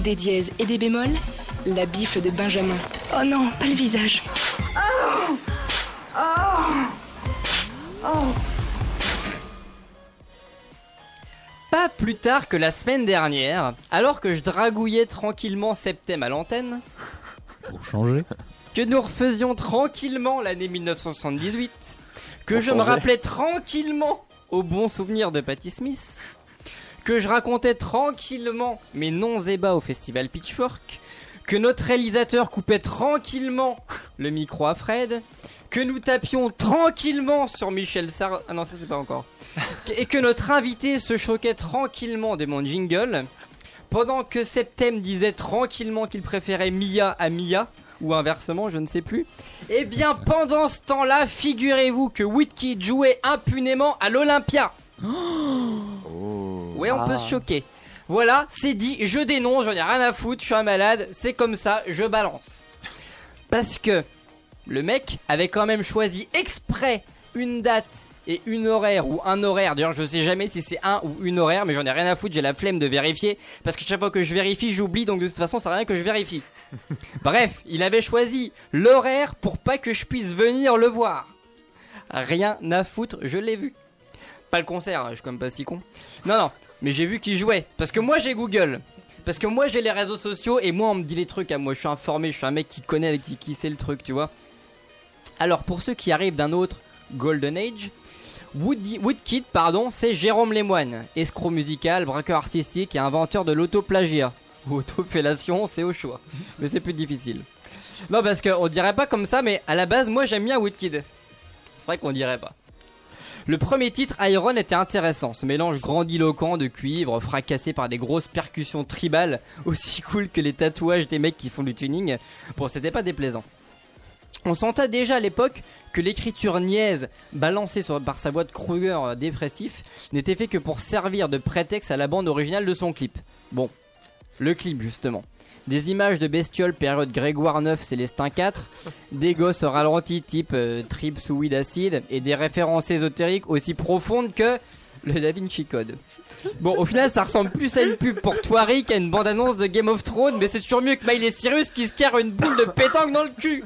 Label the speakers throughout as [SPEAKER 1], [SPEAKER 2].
[SPEAKER 1] des dièses et des bémols, la bifle de Benjamin. Oh non, pas le visage.
[SPEAKER 2] Pas plus tard que la semaine dernière, alors que je dragouillais tranquillement Septem à l'antenne,
[SPEAKER 3] Pour changer.
[SPEAKER 2] que nous refaisions tranquillement l'année 1978, que je me rappelais tranquillement aux bons souvenirs de Patti Smith, que je racontais tranquillement mes non-ébats au festival Pitchfork, que notre réalisateur coupait tranquillement le micro à Fred, que nous tapions tranquillement sur Michel Sardou... Ah non, ça c'est pas encore. Et que notre invité se choquait tranquillement de mon jingle, pendant que Septem disait tranquillement qu'il préférait Mia à Mia, ou inversement, je ne sais plus. Et bien pendant ce temps-là, figurez-vous que Woodkid jouait impunément à l'Olympia. Ouais, on peut se choquer. Voilà, c'est dit, je dénonce, j'en ai rien à foutre, je suis un malade, c'est comme ça, je balance. Parce que le mec avait quand même choisi exprès une date et une horaire ou un horaire. D'ailleurs, je sais jamais si c'est un ou une horaire, mais j'en ai rien à foutre, j'ai la flemme de vérifier. Parce que chaque fois que je vérifie, j'oublie, donc de toute façon, ça sert à rien que je vérifie. Bref, il avait choisi l'horaire pour pas que je puisse venir le voir. Rien à foutre, je l'ai vu. Pas le concert, hein, je suis quand même pas si con. Non, mais j'ai vu qu'il jouait. Parce que moi j'ai Google. Parce que moi j'ai les réseaux sociaux et moi on me dit les trucs à moi. Je suis informé, je suis un mec qui connaît, qui sait le truc, tu vois. Alors pour ceux qui arrivent d'un autre Golden Age, Woodkid, c'est Jérôme Lemoine, escroc musical, braqueur artistique et inventeur de l'autoplagiat. Ou autofellation, c'est au choix. Mais c'est plus difficile. Non, parce qu'on dirait pas comme ça, mais à la base, moi j'aime bien Woodkid. C'est vrai qu'on dirait pas. Le premier titre, Iron, était intéressant. Ce mélange grandiloquent de cuivre fracassé par des grosses percussions tribales, aussi cool que les tatouages des mecs qui font du tuning. Bon, c'était pas déplaisant. On sentait déjà à l'époque que l'écriture niaise, balancée par sa voix de Kruger dépressif, n'était fait que pour servir de prétexte à la bande originale de son clip. Bon, le clip justement. Des images de bestioles période Grégoire 9 Célestin 4, des gosses au ralenti type trip sous weed acide et des références ésotériques aussi profondes que le Da Vinci Code. Bon, au final, ça ressemble plus à une pub pour Thoiry qu'à une bande-annonce de Game of Thrones, mais c'est toujours mieux que Miley Cyrus qui se carre une boule de pétanque dans le cul.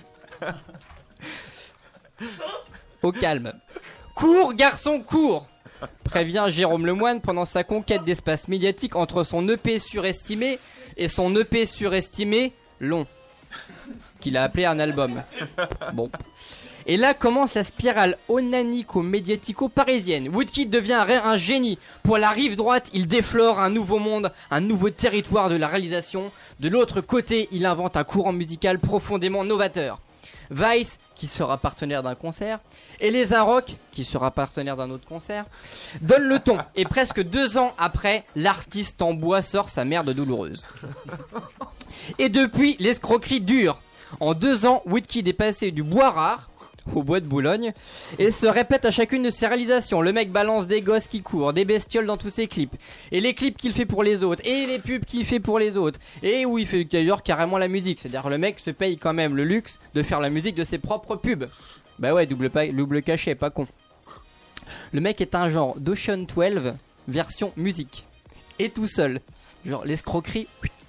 [SPEAKER 2] Au calme. Cours, garçon, cours, prévient Jérôme Lemoine pendant sa conquête d'espace médiatique entre son EP surestimé et son EP surestimé long, qu'il a appelé un album. Bon. Et là commence la spirale onanico-médiatico-parisienne. Woodkid devient un génie. Pour la rive droite, il déflore un nouveau monde, un nouveau territoire de la réalisation. De l'autre côté, il invente un courant musical profondément novateur. Vice, qui sera partenaire d'un concert, et Les Arocs, qui sera partenaire d'un autre concert, donne le ton. Et presque 2 ans après, l'artiste en bois sort sa merde douloureuse. Et depuis, l'escroquerie dure. En 2 ans, Woodkid est passé du bois rare au bois de Boulogne et se répète à chacune de ses réalisations. Le mec balance des gosses qui courent, des bestioles dans tous ses clips, et les clips qu'il fait pour les autres, et les pubs qu'il fait pour les autres, et où il fait d'ailleurs carrément la musique. C'est-à-dire le mec se paye quand même le luxe de faire la musique de ses propres pubs. Bah ouais, double cachet, pas con. Le mec est un genre d'Ocean 12 version musique, et tout seul. Genre l'escroquerie.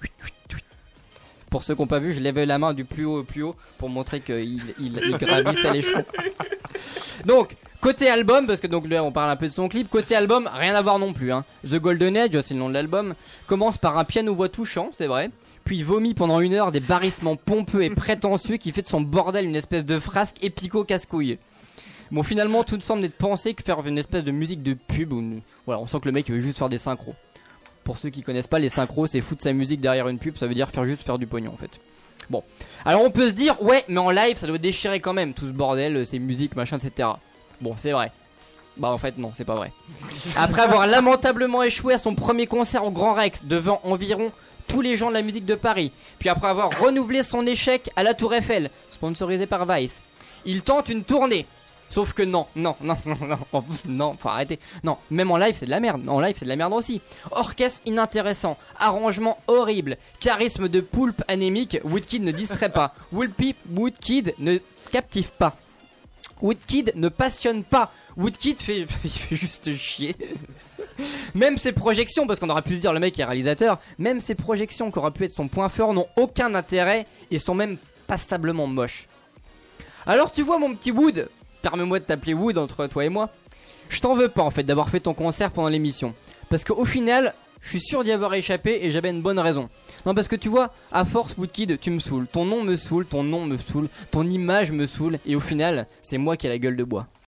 [SPEAKER 2] Pour ceux qui n'ont pas vu, je lève la main du plus haut au plus haut pour montrer qu'il gravisse à l'échelon. Donc, côté album, parce que donc là on parle un peu de son clip, côté album, rien à voir non plus. Hein. The Golden Age, c'est le nom de l'album, commence par un piano-voix touchant, c'est vrai, puis vomit pendant 1 heure des barrissements pompeux et prétentieux qui fait de son bordel une espèce de frasque épico-casse-couille. Bon, finalement, tout semble être pensé que faire une espèce de musique de pub, voilà, on sent que le mec veut juste faire des synchros. Pour ceux qui connaissent pas, les synchros, c'est foutre sa musique derrière une pub, ça veut dire faire du pognon en fait. Bon, alors on peut se dire, ouais, mais en live ça doit déchirer quand même, tout ce bordel, ces musiques, machin, etc. Bon, c'est vrai. Bah en fait non, c'est pas vrai. Après avoir lamentablement échoué à son premier concert au Grand Rex devant environ tous les gens de la musique de Paris, puis après avoir renouvelé son échec à la Tour Eiffel, sponsorisé par Vice, il tente une tournée. Sauf que non, faut arrêter. Non, même en live c'est de la merde. En live c'est de la merde aussi. Orchestre inintéressant, arrangement horrible, charisme de poulpe anémique. Woodkid ne distrait pas. Woodkid ne captive pas. Woodkid ne passionne pas. Woodkid il fait juste chier. Même ses projections, parce qu'on aurait pu se dire le mec est réalisateur, même ses projections qui auraient pu être son point fort n'ont aucun intérêt et sont même passablement moches. Alors tu vois mon petit Wood, permets-moi de t'appeler Wood entre toi et moi, je t'en veux pas en fait d'avoir fait ton concert pendant l'émission. Parce qu'au final, je suis sûr d'y avoir échappé et j'avais une bonne raison. Non parce que tu vois, à force Woodkid, tu me saoules, ton nom me saoule, ton image me saoule et au final, c'est moi qui ai la gueule de bois.